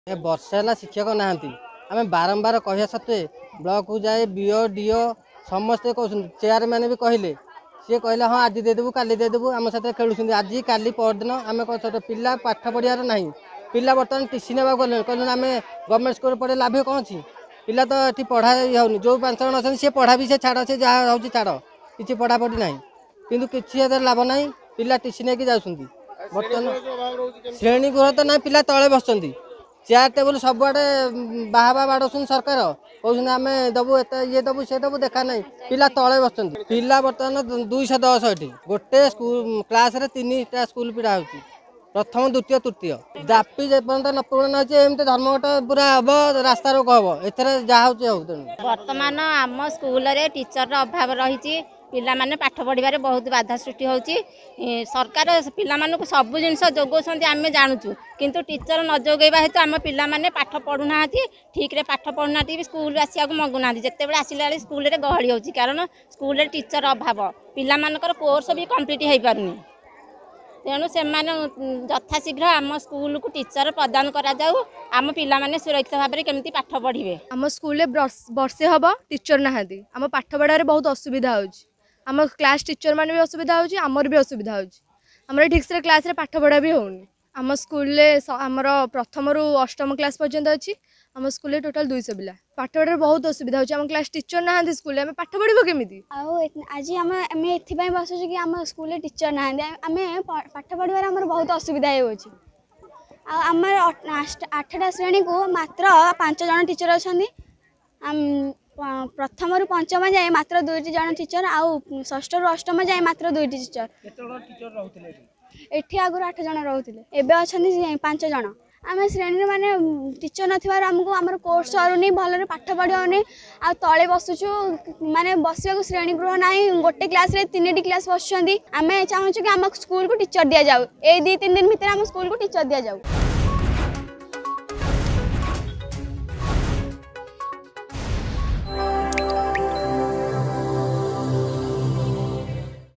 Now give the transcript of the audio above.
ए वर्षा शिक्षक नहांती आम बारंबार कहवा सत्वे ब्लॉक को जाए बीओ डीओ समस्ते कहते चेयरमैन भी कहले सी कहले हाँ आज देदेबू काली देदेबू आम साथ खेलुं आज काली परदिन आम पिला पाठ पढ़ार ना पिला बर्तमान टीसी ना गले कहले आम गवर्नमेंट स्कूल पढ़े लाभ कौन अच्छी पिला तो ये पढ़ा होनी जो 5 जन अच्छे सी पढ़ा भी से छाड़ से जहाँ हूँ छाड़ कि पढ़ापढ़ी ना कि किसी लाभ ना पिला टीसी नहीं जाऊँ बर्तमान श्रेणी गृह तो ना पिला तले बस चेयर टेबुल सबुआड़े बाहा बाड़ुन सरकार कहते आम दबू ये दबू से दबू देखा ना पिला तले बस पिला बर्तमान 210 ये गोटे स्कूल क्लास 3टा स्कूल पीड़ा हो प्रथम द्वितीय तृतीय जापी जेपर्यंत न पूर्ण होती एमती धर्मघट पूरा हम रास्ता रोक हम एथर जहाँ हो बर्तमान आम स्कूल टीचर अभाव रही पिला माने पाठ पढ़ार बहुत बाधा सृष्टि होची सरकार पिला मानक सब जिनस जोगाउछन्ति आमे जानूचु किंतु टीचर न जोगेबा हेतु आम पिला माने पाठ पढ़ुना ठीक रे पाठ पढ़ुना स्कूल आसिया मंगुना जिते बड़े आसिला स्कूल रे गहली होची कारण स्कूल रे टीचर अभाव पिला मानकर कोर्स भी कंप्लीट हो पारुनी तेणु से यथाशीघ्र आम स्कूल को टीचर प्रदान करा जाऊ आम पिला माने सुरक्षित भाव में केमती पाठ पढ़े आम स्कूल वर्षे हम टीचर नहांती आम पाठ पढ़ार बहुत असुविधा होची आम क्लास टीचर माने भी असुविधा होची आमर भी असुविधा होची आमर ठीक से क्लास रे पाठ पढ़ा भी होनी आम स्कूल आमर प्रथम रु अष्टम क्लास पर्यंत अच्छी आम स्कूल टोटाल 200 पिला पाठ पढ़ार बहुत असुविधा होची आम क्लास टीचर नहांती स्कूल आम पाठ पढ़बो केमिति आज आम एथि बसुछु कि आम स्कूल टीचर नहांती आम पाठ पढ़ार आमर बहुत असुविधा होची आमर 8टा श्रेणी को मात्र 5 जन टीचर अच्छा प्रथम रु पंचम जाए मात्र 2टी जन टीचर आउ षष्ठ रु अष्टम जाए मात्र 2टी टीचर एठी आगुर 8 जन रोते एबे अच्छा 5 जन आम श्रेणी माने टीचर नमको आम कोर्स सरुनी भल पाठ पढ़ानी आ तले बसुचु माने बसवा श्रेणी गृह ना गोटे क्लास रे 3टी क्लास बसुँच आम चाहूँ कि आम स्कूल को टीचर दि जाऊ ए 2-3 दिन भितर आम स्कूल को टीचर दि जाऊ।